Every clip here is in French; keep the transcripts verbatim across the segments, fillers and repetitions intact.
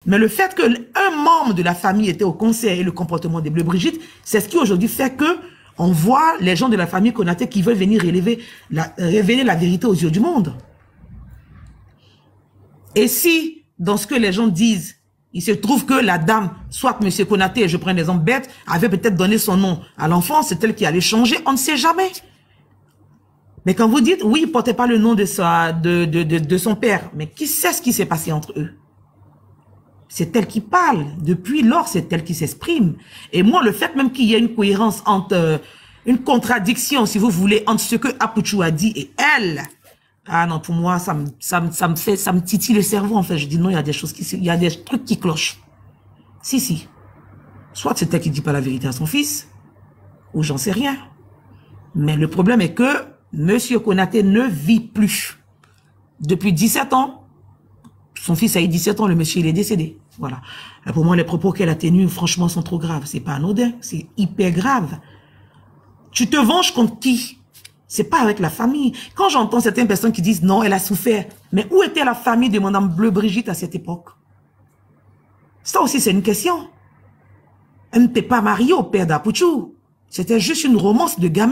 Mais le fait qu'un membre de la famille était au conseil et le comportement des Bleu Brigitte, c'est ce qui aujourd'hui fait que on voit les gens de la famille Konaté qui veulent venir révéler la, révéler la vérité aux yeux du monde. Et si, dans ce que les gens disent, il se trouve que la dame, soit M. Konaté, je prends des exemples bêtes, avait peut-être donné son nom à l'enfant, c'est elle qui allait changer, on ne sait jamais. Mais quand vous dites, oui, il ne portait pas le nom de, sa, de, de, de, de son père, mais qui sait ce qui s'est passé entre eux? C'est elle qui parle. Depuis lors, c'est elle qui s'exprime. Et moi, le fait même qu'il y ait une cohérence entre, euh, une contradiction, si vous voulez, entre ce que Apouchou a dit et elle, ah non, pour moi, ça me, ça me, ça me fait, ça me titille le cerveau, en fait. Je dis non, il y a des choses qui, il y a des trucs qui clochent. Si, si. Soit c'est elle qui dit pas la vérité à son fils, ou j'en sais rien. Mais le problème est que Monsieur Konaté ne vit plus. Depuis dix-sept ans, son fils a eu dix-sept ans, le monsieur, il est décédé. Voilà. Et pour moi, les propos qu'elle a tenus, franchement, sont trop graves. C'est pas anodin, c'est hyper grave. Tu te venges contre qui? C'est pas avec la famille. Quand j'entends certaines personnes qui disent non, elle a souffert. Mais où était la famille de Madame Bleu Brigitte à cette époque? Ça aussi, c'est une question. Elle n'était pas mariée au père d'Apouchou. C'était juste une romance de gamin.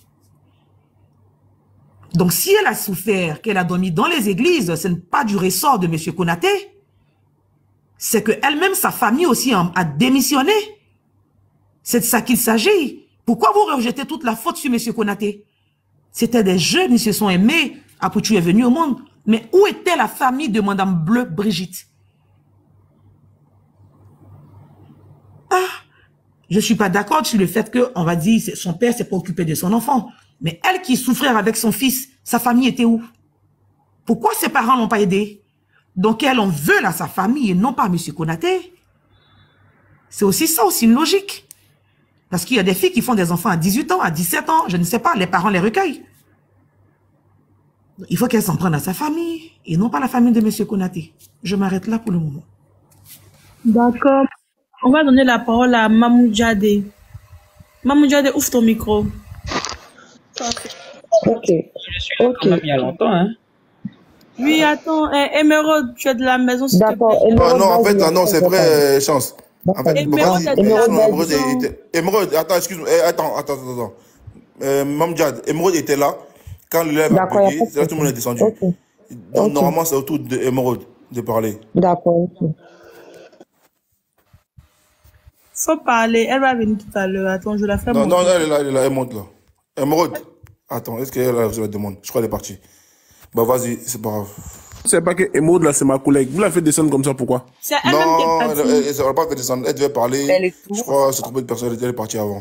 Donc, si elle a souffert, qu'elle a dormi dans les églises, ce n'est pas du ressort de M. Konaté. C'est qu'elle-même, sa famille aussi a, a démissionné. C'est de ça qu'il s'agit. Pourquoi vous rejetez toute la faute sur M. Konaté? C'était des jeunes, ils se sont aimés. Apouchou est venu au monde. Mais où était la famille de Madame Bleu Brigitte? Ah, je ne suis pas d'accord sur le fait qu'on va dire que son père s'est pas occupé de son enfant. Mais elle qui souffrait avec son fils, sa famille était où? Pourquoi ses parents l'ont pas aidé? Donc elle en veut à sa famille et non pas à M. Konaté. C'est aussi ça, aussi une logique. Parce qu'il y a des filles qui font des enfants à dix-huit ans, à dix-sept ans, je ne sais pas, les parents les recueillent. Il faut qu'elle s'en prenne à sa famille et non pas à la famille de M. Konaté. Je m'arrête là pour le moment. D'accord. On va donner la parole à Mamou Djadé. Mamou Djadé, ouvre ton micro. Ok. Ok. Il y a longtemps, hein. Oui, attends, eh, Émeraude, tu es de la maison, s'il te plaît. D'accord. Ah non, en fait, ah, non, c'est vrai, euh, Chance. En fait, Émeraude, vas-y, elle est son là. Émeraude était- Émeraude, attends, excuse-moi, eh, attends, attends, attends, attends. Euh, Mam Djad, Émeraude était là, quand l'élève a D'accord, y a bugué, pas de c'est là que tout le monde est souci. descendu. Ok. Donc, Ok. normalement, c'est au tour d'Émeraude de parler. D'accord. Ok. Faut parler, elle va venir tout à l'heure. Attends, je la fais Non, monter. non, elle est là, elle est là, elle monte là. Émeraude, attends, est-ce qu'elle a reçu la demande? Je crois qu'elle est partie. Bah, vas-y, c'est pas grave. C'est pas que Emeraude là, c'est ma collègue. Vous la faites descendre comme ça, pourquoi? C'est elle-même qui Non, est elle partie. elle- elle va pas fait descendre. Elle devait parler. Elle est Je tout. crois, c'est trompé de personne, elle est partie avant.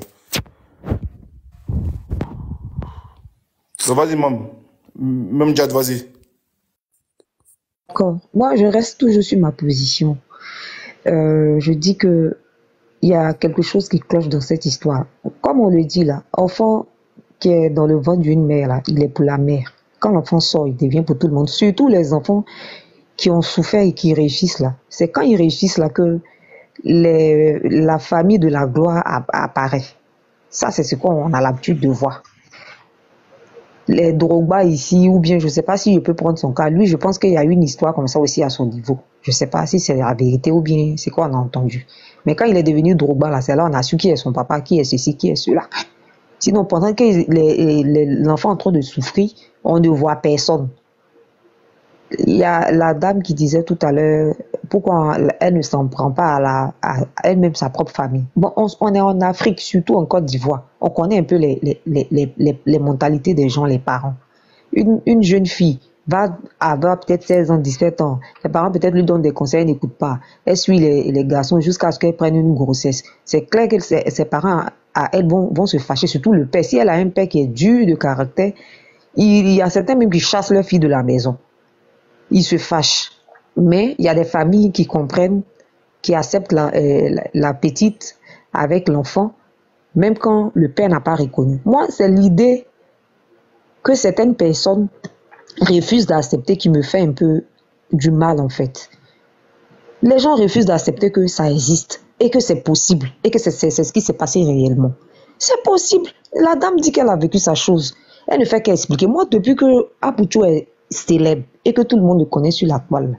So, vas-y, Mam. Même Djad, vas-y. D'accord. Moi, je reste toujours sur ma position. Euh, je dis que il y a quelque chose qui cloche dans cette histoire. Comme on le dit là, enfant qui est dans le ventre d'une mère là, il est pour la mère. Quand l'enfant sort, il devient pour tout le monde. Surtout les enfants qui ont souffert et qui réussissent là. C'est quand ils réussissent là que les, la famille de la gloire app- apparaît. Ça, c'est ce qu'on a l'habitude de voir. Les Drogba ici, ou bien je ne sais pas si je peux prendre son cas. Lui, je pense qu'il y a une histoire comme ça aussi à son niveau. Je ne sais pas si c'est la vérité ou bien c'est quoi on a entendu. Mais quand il est devenu Drogba, là, c'est là on a su qui est son papa, qui est ceci, qui est cela. Sinon, pendant que les- les- l'enfant est en train de souffrir, on ne voit personne. Il y a la dame qui disait tout à l'heure, pourquoi elle ne s'en prend pas à, la, à elle-même sa propre famille. Bon, on, on est en Afrique, surtout en Côte d'Ivoire. On connaît un peu les, les, les, les, les, les mentalités des gens, les parents. Une, une jeune fille va avoir peut-être seize ans, dix-sept ans. Ses parents peut-être lui donnent des conseils, elle n'écoute pas. Elle suit les, les garçons jusqu'à ce qu'elle prenne une grossesse. C'est clair que ses, ses parents, à elle, vont, vont se fâcher, surtout le père. Si elle a un père qui est dur de caractère, il y a certains même qui chassent leur fille de la maison. Ils se fâchent. Mais il y a des familles qui comprennent, qui acceptent la, euh, la, la petite avec l'enfant, même quand le père n'a pas reconnu. Moi, c'est l'idée que certaines personnes refusent d'accepter qui me fait un peu du mal, en fait. Les gens refusent d'accepter que ça existe et que c'est possible et que c'est c'est- c'est ce qui s'est passé réellement. C'est possible. La dame dit qu'elle a vécu sa chose. Elle ne fait qu'expliquer. Moi, depuis que Apouchou est célèbre et que tout le monde le connaît sur la toile,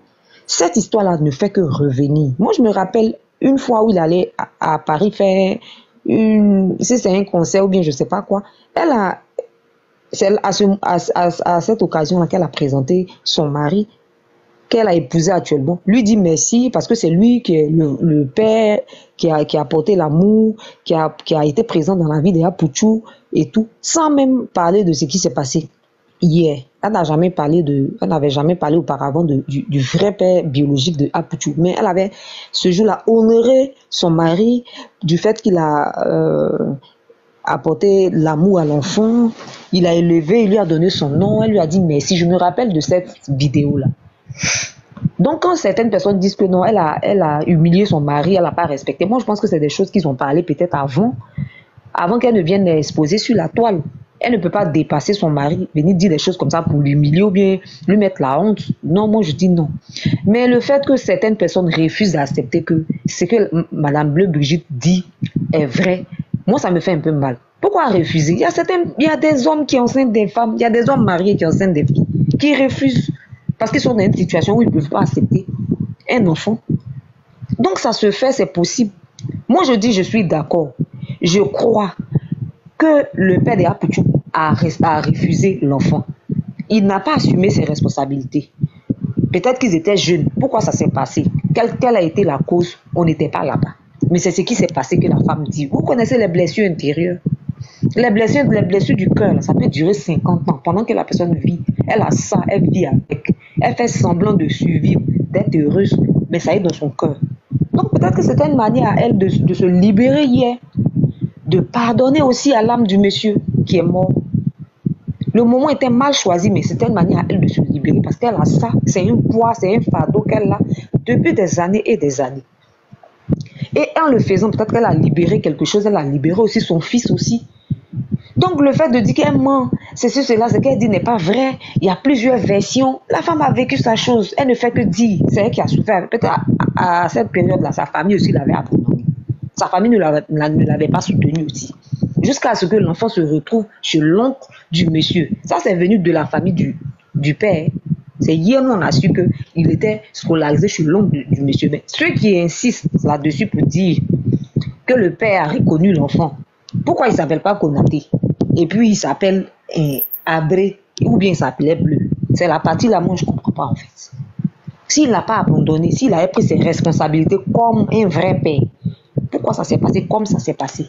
Cette histoire-là ne fait que revenir. Moi, je me rappelle une fois où il allait à, à Paris faire une, si c'est un concert ou bien je sais pas quoi, elle a, c'est à, ce, à, à, à cette occasion-là qu'elle a présenté son mari, qu'elle a épousé actuellement, lui dit merci parce que c'est lui qui est le, le père qui a, qui a apporté l'amour, qui a, qui a été présent dans la vie de Apuchou et tout, sans même parler de ce qui s'est passé hier. Elle n'a jamais parlé de, elle n'avait jamais parlé auparavant de, du, du vrai père biologique de Apuchou, mais elle avait ce jour-là honoré son mari du fait qu'il a euh, apporté l'amour à l'enfant, il a élevé, il lui a donné son nom, elle lui a dit merci. Je me rappelle de cette vidéo-là. Donc quand certaines personnes disent que non, elle a, elle a humilié son mari, elle n'a pas respecté, moi je pense que c'est des choses qu'ils ont parlé peut-être avant, avant qu'elle ne vienne exposer sur la toile. Elle ne peut pas dépasser son mari, venir dire des choses comme ça pour l'humilier ou bien lui mettre la honte. Non, moi je dis non. Mais le fait que certaines personnes refusent d'accepter que ce que Madame Bleu Brigitte dit est vrai, moi ça me fait un peu mal. Pourquoi refuser? Il y a certains, il y a des hommes qui enceintent des femmes, il y a des hommes mariés qui enceintent des filles, qui refusent parce qu'ils sont dans une situation où ils ne peuvent pas accepter un enfant. Donc ça se fait, c'est possible. Moi je dis je suis d'accord. Je crois que le père de Apuchou a, a refusé l'enfant. Il n'a pas assumé ses responsabilités. Peut-être qu'ils étaient jeunes. Pourquoi ça s'est passé? Quelle, quelle a été la cause? On n'était pas là-bas. Mais c'est ce qui s'est passé que la femme dit. Vous connaissez les blessures intérieures? Les blessures, les blessures du cœur, ça peut durer cinquante ans. Pendant que la personne vit, elle a ça, elle vit avec. Elle fait semblant de survivre, d'être heureuse, mais ça est dans son cœur. Donc peut-être que c'était une manière à elle de, de se libérer hier, de pardonner aussi à l'âme du monsieur qui est mort. Le moment était mal choisi, mais c'était une manière à elle de se libérer parce qu'elle a ça, c'est un poids, c'est un fardeau qu'elle a depuis des années et des années. Et en le faisant, peut-être qu'elle a libéré quelque chose, elle a libéré aussi son fils aussi. Donc le fait de dire qu'elle ment, c'est ce, cela, ce qu'elle dit n'est pas vrai. Il y a plusieurs versions. La femme a vécu sa chose, elle ne fait que dire. C'est elle qui a souffert. Peut-être à, à cette période-là, sa famille aussi l'avait abandonnée. Sa famille ne l'avait, ne l'avait pas soutenue aussi. Jusqu'à ce que l'enfant se retrouve chez l'oncle du monsieur. Ça, c'est venu de la famille du, du père. C'est hier qu'on a su qu'il était scolarisé chez l'oncle du, du monsieur. Mais ceux qui insistent là-dessus pour dire que le père a reconnu l'enfant, pourquoi il ne s'appelle pas Konaté? Et puis il s'appelle eh, Abré, ou bien il s'appelait Bleu. C'est la partie là, moi je ne comprends pas en fait. S'il n'a pas abandonné, s'il avait pris ses responsabilités comme un vrai père, pourquoi ça s'est passé comme ça s'est passé?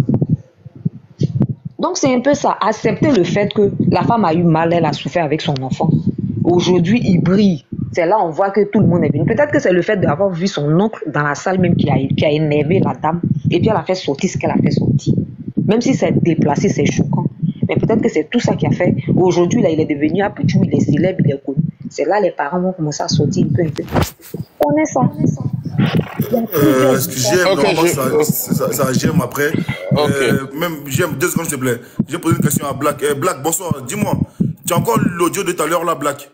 Donc c'est un peu ça, accepter le fait que la femme a eu mal, elle a souffert avec son enfant. Aujourd'hui, il brille. C'est là on voit que tout le monde est venu. Peut-être que c'est le fait d'avoir vu son oncle dans la salle même qui a, qui a énervé la dame. Et puis elle a fait sortir ce qu'elle a fait sortir. Même si c'est déplacé, c'est choquant. Mais peut-être que c'est tout ça qui a fait. Aujourd'hui, là, il est devenu Apuchou, il est célèbre, il est connu. C'est là les parents vont commencer à sortir un peu, un peu. On est ça. On est ça. Euh, j'aime, okay, normalement, je... ça, ça, ça j'aime après. Okay. Euh, même, j'aime, deux secondes, s'il te plaît. J'ai posé une question à Black. Euh, Black, bonsoir, dis-moi, tu as encore l'audio de tout à l'heure, là, Black?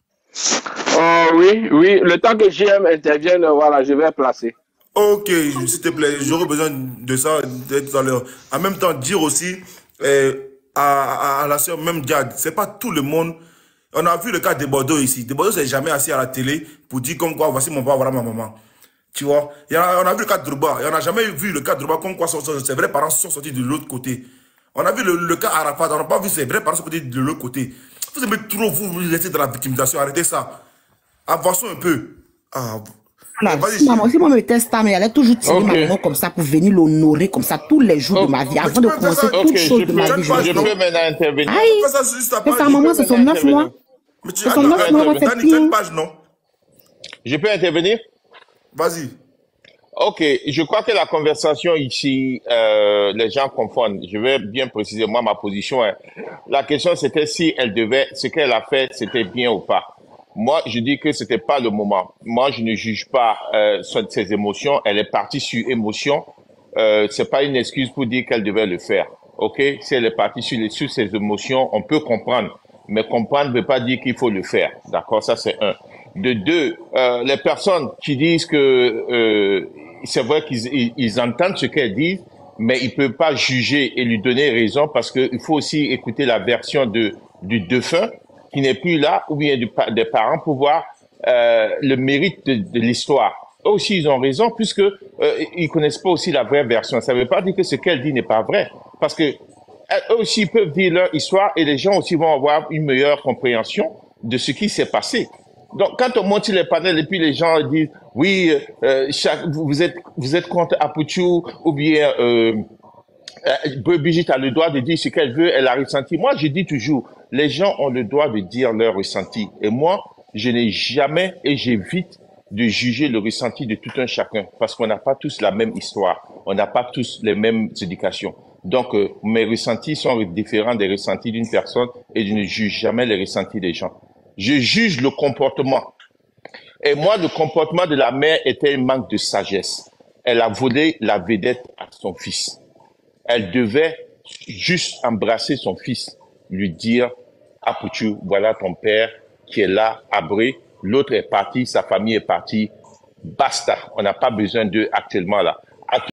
Euh, oui, oui, le temps que J M intervienne, voilà, je vais placer. Ok, s'il te plaît, j'aurais besoin de ça de tout à l'heure. En même temps, dire aussi euh, à, à, à la sœur, même Diad, c'est pas tout le monde. On a vu le cas de Bordeaux ici. De Bordeaux, c'est jamais assis à la télé pour dire comme quoi, voici mon papa, voilà ma maman. Tu vois, il y a, on a vu le cas de Drouba, et on n'a jamais vu le cas de Drouba comme quoi ses vrais parents sont sortis de l'autre côté. On a vu le, le cas Arafat, on n'a pas vu ses vrais parents sortir de l'autre côté. Vous aimez trop vous laisser dans la victimisation, arrêtez ça. Avançons un peu. Ah, voilà, si, maman, si moi me teste, mais elle a toujours tiré okay. ma maman comme ça pour venir l'honorer comme ça tous les jours okay. de ma vie, avant de commencer toutes okay, choses de ma vie. Je, je peux maintenant intervenir. Aïe, mais sa maman, c'est son neuf mois. C'est son neuf mois, tu as une page, non? Je peux intervenir? Vas-y. Ok, je crois que la conversation ici, euh, les gens confondent. Je vais bien préciser moi ma position. Hein. La question c'était si elle devait, ce qu'elle a fait, c'était bien ou pas. Moi, je dis que c'était pas le moment. Moi, je ne juge pas euh, ses émotions. Elle est partie sur émotion. Euh, c'est pas une excuse pour dire qu'elle devait le faire. Ok, si elle est partie sur, les, sur ses émotions, on peut comprendre. Mais comprendre ne veut pas dire qu'il faut le faire. D'accord, ça c'est un. De deux, euh, les personnes qui disent que euh, c'est vrai qu'ils ils, ils entendent ce qu'elles disent, mais ils peuvent pas juger et lui donner raison parce que il faut aussi écouter la version de du défunt qui n'est plus là ou bien du, des parents pour voir euh, le mérite de, de l'histoire. Eux aussi, ils ont raison, puisque euh, ils connaissent pas aussi la vraie version. Ça veut pas dire que ce qu'elle dit n'est pas vrai, parce que eux aussi peuvent dire leur histoire et les gens aussi vont avoir une meilleure compréhension de ce qui s'est passé. Donc, quand on monte sur les panels et puis les gens disent, oui, euh, chaque, vous êtes, vous êtes contre Apouchou, ou bien, euh, euh, Brigitte a le droit de dire ce qu'elle veut, elle a ressenti. Moi, je dis toujours, les gens ont le droit de dire leur ressenti. Et moi, je n'ai jamais, et j'évite de juger le ressenti de tout un chacun, parce qu'on n'a pas tous la même histoire, on n'a pas tous les mêmes éducations. Donc, euh, mes ressentis sont différents des ressentis d'une personne et je ne juge jamais les ressentis des gens. Je juge le comportement. Et moi, le comportement de la mère était un manque de sagesse. Elle a volé la vedette à son fils. Elle devait juste embrasser son fils, lui dire, Apouchou, voilà ton père qui est là, abré. L'autre est parti, sa famille est partie. Basta. On n'a pas besoin d'eux actuellement là.